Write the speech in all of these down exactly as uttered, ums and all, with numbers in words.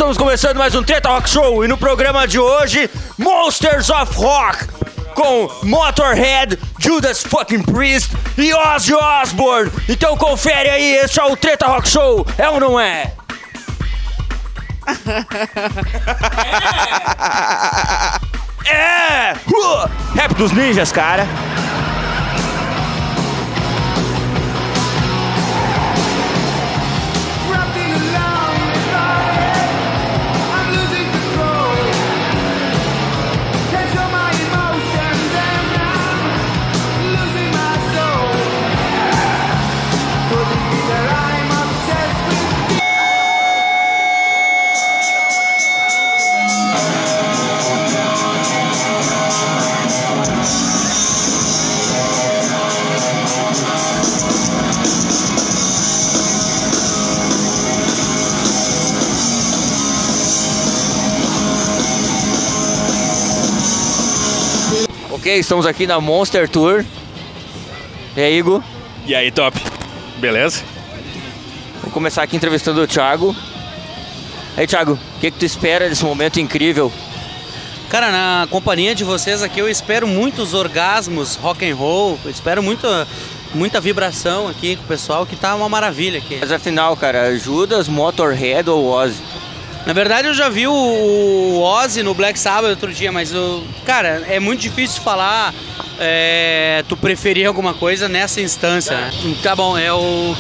estamos começando mais um Treta Rock Show e no programa de hoje, Monsters of Rock com Motorhead, Judas fucking Priest e Ozzy Osbourne. Então confere aí, esse é o Treta Rock Show, é ou não é? É! É! Uh! Rap dos ninjas, cara. Ok, estamos aqui na Monster Tour. E aí, Igor? E aí, top? Beleza? Vou começar aqui entrevistando o Thiago. Aí, Thiago, o que, que tu espera desse momento incrível? Cara, na companhia de vocês aqui eu espero muitos orgasmos, rock and roll, eu espero muita, muita vibração aqui com o pessoal, que tá uma maravilha aqui. Mas afinal, cara, Judas, Motorhead ou Ozzy? Na verdade eu já vi o Ozzy no Black Sabbath outro dia, mas, eu, cara, é muito difícil falar, é, tu preferir alguma coisa nessa instância, né? Tá bom, é o...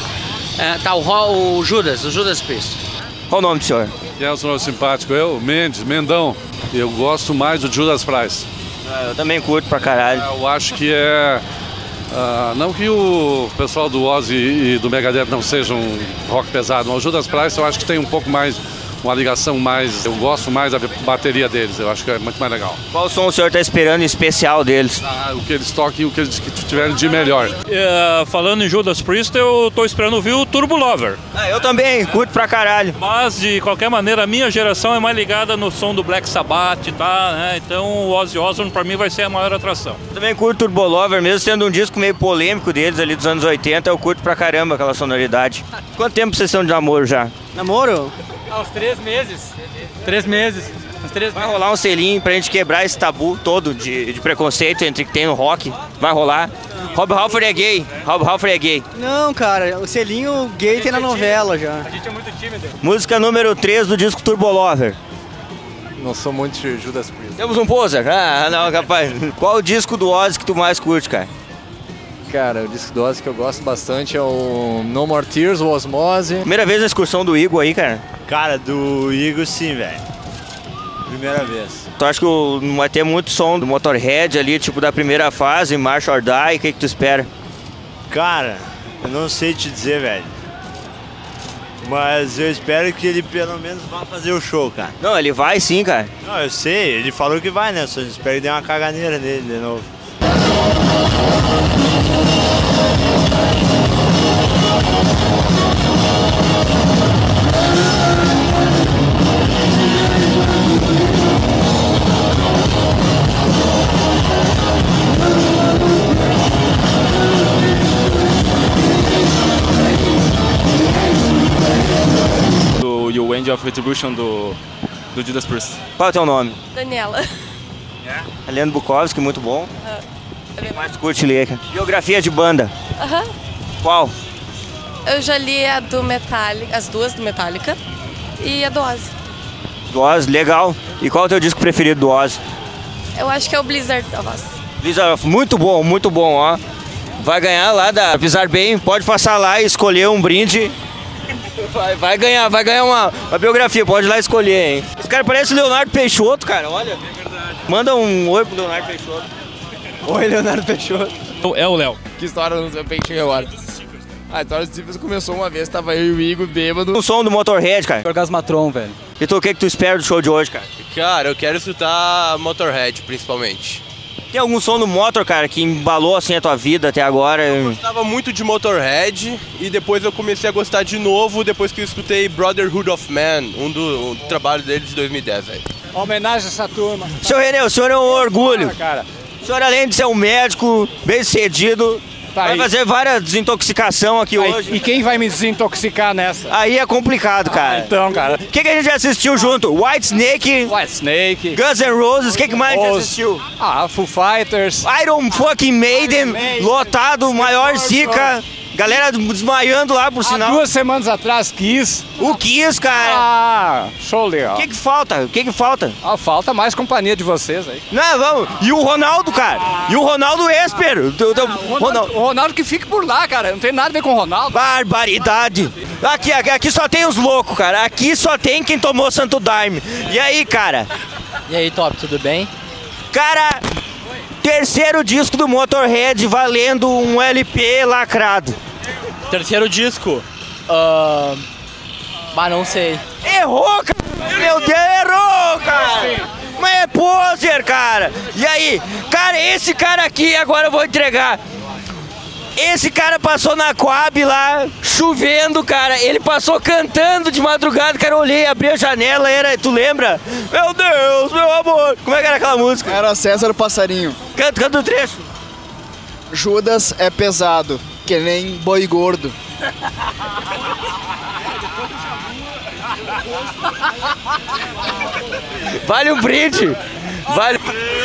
é, tá, o, o Judas, o Judas Priest. Qual o nome do senhor? Quem é o senhor simpático? Eu, Mendes, Mendão. Eu gosto mais do Judas Priest. Ah, eu também curto pra caralho. Eu acho que é... Uh, não que o pessoal do Ozzy e do Megadeth não sejam rock pesado, mas o Judas Priest eu acho que tem um pouco mais... uma ligação mais... Eu gosto mais da bateria deles, eu acho que é muito mais legal. Qual som o senhor tá esperando em especial deles? Ah, o que eles toquem, o que eles tiverem de melhor. É, falando em Judas Priest, eu tô esperando ouvir o Turbo Lover. Ah, eu também, curto pra caralho. Mas, de qualquer maneira, a minha geração é mais ligada no som do Black Sabbath, tá? Né? Então o Ozzy Osbourne pra mim vai ser a maior atração. Eu também curto Turbo Lover, mesmo sendo um disco meio polêmico deles ali dos anos oitenta, eu curto pra caramba aquela sonoridade. Quanto tempo vocês estão de namoro já? Namoro? Há uns três meses. Três meses. Uns três Vai meses. rolar um selinho pra gente quebrar esse tabu todo de, de preconceito entre que tem no rock. Vai rolar. Rob Halford é gay. Rob Halford é gay. Não, cara, o selinho gay tem na novela já. A gente é muito tímido. Música número três do disco Turbo Lover. Não sou muito de Judas Priest. Temos um poser? Ah, não, capaz. Qual o disco do Ozzy que tu mais curte, cara? Cara, o disco do Ozzy que eu gosto bastante é o No More Tears, o Osmose. Primeira vez na excursão do Igor aí, cara? Cara, do Igor sim, velho. Primeira vez. Tu acha que não vai ter muito som do Motorhead ali, tipo da primeira fase, March or Die? O que, que tu espera? Cara, eu não sei te dizer, velho. Mas eu espero que ele pelo menos vá fazer o show, cara. Não, ele vai sim, cara. Não, eu sei, ele falou que vai, né? Só espero que dê uma caganeira nele de novo. Do You End of Retribution do, do Judas Priest. Qual é o teu nome? Daniela. É Leandro Bukowski, muito bom. Ah, Quem mais curte ler, cara? Biografia de banda. Aham. Qual? Eu já li a do Metallica, as duas do Metallica e a do Ozzy. Do Ozzy, legal. E qual é o teu disco preferido do Ozzy? Eu acho que é o Blizzard of Ozzy. Blizzard, muito bom, muito bom, ó. Vai ganhar lá da Blizzard Bem, pode passar lá e escolher um brinde. Vai, vai ganhar, vai ganhar uma, uma biografia, pode ir lá escolher, hein. Esse cara parece o Leonardo Peixoto, cara, olha. É verdade. Manda um oi pro Leonardo Peixoto. Oi, Leonardo Peixoto. É o Léo. Que história no seu peitinho agora? A história dos Stevens começou uma vez, tava eu e o Igor bêbado. O som do Motorhead, cara. Orgasmatron, velho. E tu, o que, que tu espera do show de hoje, cara? Cara, eu quero escutar Motorhead, principalmente. Tem algum som do Motor, cara, que embalou assim a tua vida até agora? Eu gostava muito de Motorhead e depois eu comecei a gostar de novo depois que eu escutei Brotherhood of Man, um do um trabalho dele de dois mil e dez, velho. Homenagem a essa turma. Seu Renê, o senhor é um orgulho. Cara. O senhor, além de ser um médico bem sucedido, Tá Vai aí. fazer várias desintoxicação aqui Aí, hoje. e quem vai me desintoxicar nessa? Aí é complicado, cara. Então, cara. O que, que a gente assistiu junto? White Snake, White Snake. Guns N' Roses, o que, que mais a gente Os- assistiu? Ah, Foo Fighters. Iron fucking Maiden, Maiden. lotado, maior zica. Galera desmaiando lá, por Há sinal. duas semanas atrás, Kiss. O Kiss, cara. Ah, show legal. O que, que falta? O que, que falta? Ah, falta mais companhia de vocês aí. Não, vamos. E o Ronaldo, cara. E o Ronaldo Esper. Do- do- Ronaldo. O Ronaldo que fique por lá, cara. Não tem nada a ver com o Ronaldo. Barbaridade. Aqui, aqui, aqui só tem os loucos, cara. Aqui só tem quem tomou Santo Daime. E aí, cara? E aí, Top, tudo bem? Cara, terceiro disco do Motorhead valendo um L P lacrado. Terceiro disco. Uh... Mas não sei. Errou, cara. Meu Deus, errou, cara. Mas é poser, cara. E aí? Cara, esse cara aqui, agora eu vou entregar. Esse cara passou na Coab lá, chovendo, cara. Ele passou cantando de madrugada, cara. Eu olhei, abri a janela, era. Tu lembra? Meu Deus, meu amor. Como é que era aquela música? Era César o Passarinho. Canta, canta o trecho. Judas é pesado, que nem boi gordo. Vale um brinde. Vale.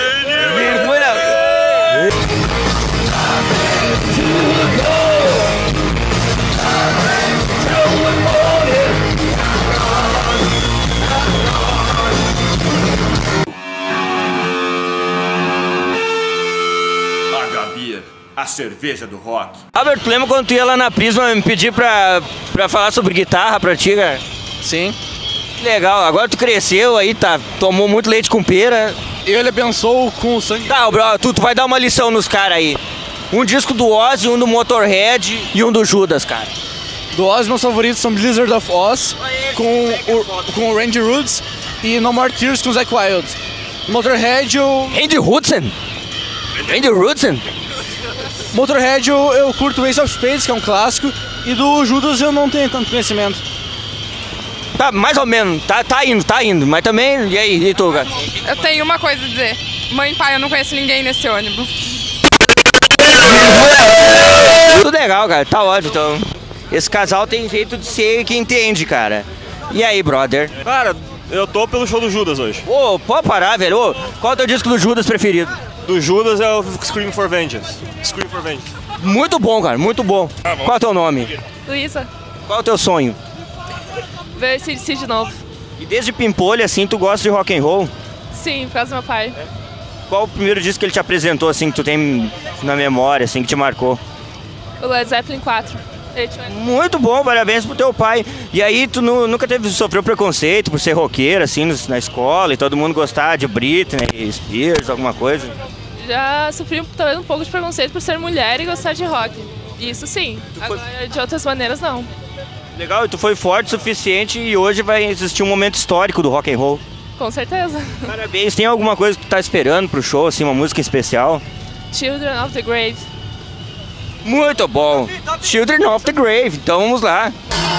H-Beer, a cerveja do rock. Albert, tu lembra quando tu ia lá na Prisma me pedir pra, pra falar sobre guitarra pra ti, cara? Sim. Legal, agora tu cresceu aí, tá? Tomou muito leite com pera. Ele abençoou com o sangue. Tá, bro, tu, tu vai dar uma lição nos caras aí. Um disco do Ozzy, um do Motorhead e um do Judas, cara. Do Oz, meus favoritos são Blizzard of Oz, com o, com o Randy Rhoads, e No More Tears com o Zakk Wylde. Motorhead, eu... Randy Hudson? Randy Hudson? Motorhead eu, eu curto Ace of Spades, que é um clássico, e do Judas eu não tenho tanto conhecimento. Tá, mais ou menos, tá, tá indo, tá indo, mas também, e aí, e tu, cara? Eu tenho uma coisa a dizer. Mãe e pai, eu não conheço ninguém nesse ônibus. Tudo legal, cara, tá ótimo, então. Esse casal tem jeito de ser que entende, cara. E aí, brother? Cara, eu tô pelo show do Judas hoje. Ô, pode parar, velho. Ô, qual é o teu disco do Judas preferido? Do Judas é o Scream for Vengeance. Scream for Vengeance. Muito bom, cara, muito bom. Qual é o teu nome? Luísa, Qual é o teu sonho? ver esse C D C de novo. E desde Pimpolho, assim, tu gosta de rock and roll? Sim, por causa do meu pai. Qual o primeiro disco que ele te apresentou, assim, que tu tem na memória, assim, que te marcou? O Led Zeppelin quatro. Ele tinha- Muito bom, parabéns pro teu pai. E aí, tu nu- nunca teve, sofreu preconceito por ser roqueiro, assim, nos- na escola, e todo mundo gostar de Britney, Spears, alguma coisa? Já sofri talvez um pouco de preconceito por ser mulher e gostar de rock. Isso sim. Agora, de outras maneiras, não. Legal, e tu foi forte o suficiente e hoje vai existir um momento histórico do rock and roll. Com certeza. Parabéns. Tem alguma coisa que tu tá esperando pro show, assim, uma música especial? Children of the Grave. Muito bom. Children of the Grave. Então vamos lá.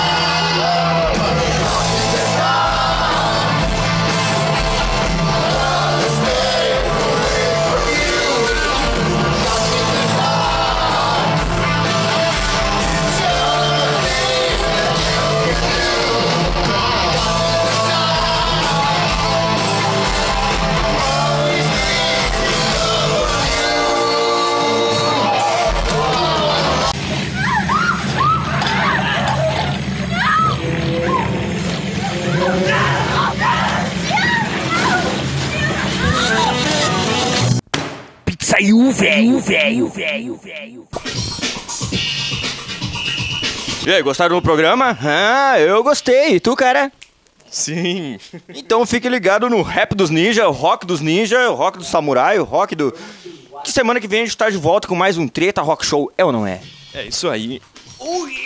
Saiu, velho, velho, velho, velho. E aí, gostaram do programa? Ah, eu gostei. E tu, cara? Sim. Então fique ligado no Rap dos Ninja, o Rock dos Ninja, o Rock do Samurai, o Rock do... Que semana que vem a gente tá de volta com mais um Treta Rock Show, é ou não é? É isso aí. Ui!